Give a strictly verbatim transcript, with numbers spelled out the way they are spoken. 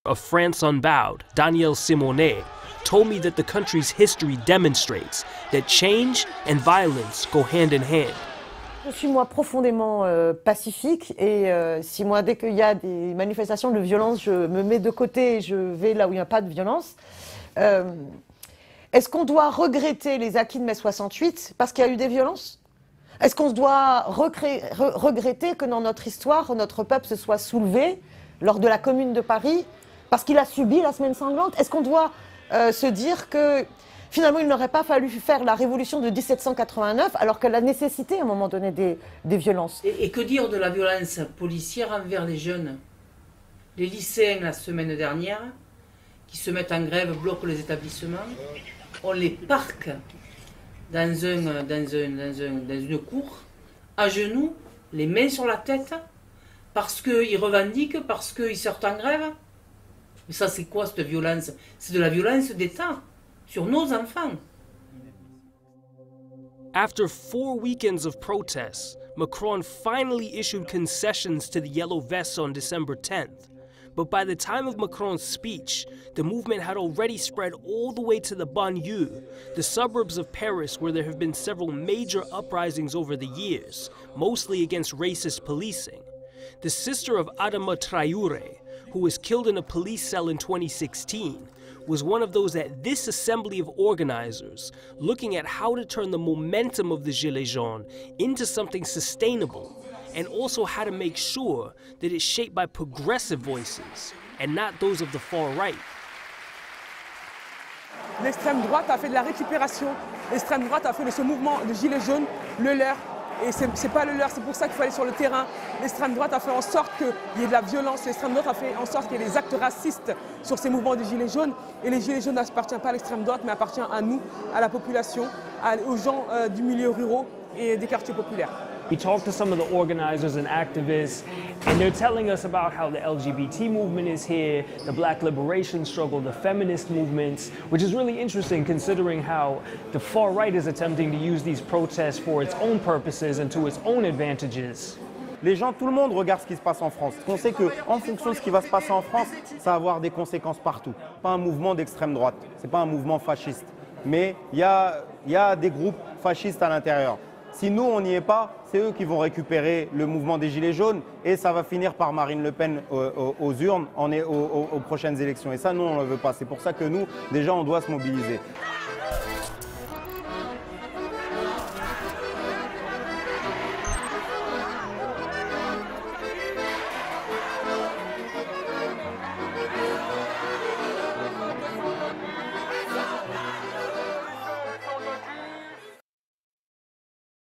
of France Unbowed, Daniel Simonet, told me that the country's history demonstrates that change and violence go hand in hand. Je suis moi profondément euh, pacifique et euh, si moi dès qu'il y a des manifestations de violence, je me mets de côté et je vais là où il n'y a pas de violence. Euh, Est-ce qu'on doit regretter les acquis de mai soixante-huit parce qu'il y a eu des violences? Est-ce qu'on doit recréer, re regretter que dans notre histoire, notre peuple se soit soulevé lors de la Commune de Paris parce qu'il a subi la semaine sanglante? Est-ce qu'on doit euh, se dire que finalement il n'aurait pas fallu faire la révolution de mille sept cent quatre-vingt-neuf alors qu'elle a nécessité à un moment donné des, des violences? Et, et que dire de la violence policière envers les jeunes? Les lycéens la semaine dernière qui se mettent en grève, bloquent les établissements, on les parque dans, un, dans, un, dans, un, dans une cour, à genoux, les mains sur la tête, parce qu'ils revendiquent, parce qu'ils sortent en grève. Mais ça, c'est quoi cette violence? C'est de la violence d'État sur nos enfants. After four weekends of protests, Macron finally issued concessions to the Yellow Vests on December tenth. But by the time of Macron's speech, the movement had already spread all the way to the banlieue, the suburbs of Paris where there have been several major uprisings over the years, mostly against racist policing. The sister of Adama Traoré, who was killed in a police cell in twenty sixteen, was one of those at this assembly of organizers looking at how to turn the momentum of the Gilets jaunes into something sustainable, and also how to make sure that it's shaped by progressive voices and not those of the far right. L'extrême droite a fait de la récupération, l'extrême droite a fait de ce mouvement de gilets jaunes le leur, et c'est, c'est pas le leur, c'est pour ça qu'il faut aller sur le terrain. L'extrême droite a fait en sorte qu'il y ait de la violence, l'extrême droite a fait en sorte qu'il y ait des actes racistes sur ces mouvements de gilets jaunes, et les gilets jaunes n'appartiennent pas à l'extrême droite, mais appartiennent à nous, à la population, à, aux gens euh, du milieu rural et des quartiers populaires. We talked to some of the organizers and activists, and they're telling us about how the L G B T movement is here, the black liberation struggle, the feminist movements, which is really interesting considering how the far right is attempting to use these protests for its own purposes and to its own advantages. Les gens, tout le monde regarde ce qui se passe en France. On sait qu'en fonction de ce qui va se passer en France, ça va avoir des conséquences partout. Pas un mouvement d'extrême droite, c'est pas un mouvement fasciste. Mais il y a, y a des groupes fascistes à l'intérieur. Si nous, on n'y est pas, c'est eux qui vont récupérer le mouvement des Gilets jaunes et ça va finir par Marine Le Pen aux, aux, aux urnes en, aux, aux, aux prochaines élections. Et ça, nous, on ne le veut pas. C'est pour ça que nous, déjà, on doit se mobiliser.